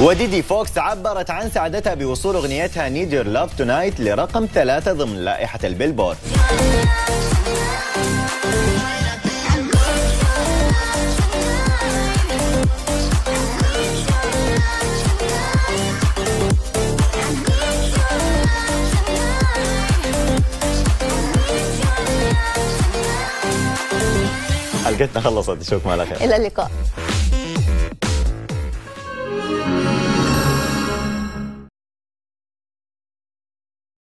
وديدي فوكس عبرت عن سعادتها بوصول اغنيتها Need Your Love Tonight لرقم 3 ضمن لائحة البيلبورد. حلقتنا خلصت، اشوفكم على خير. إلى اللقاء.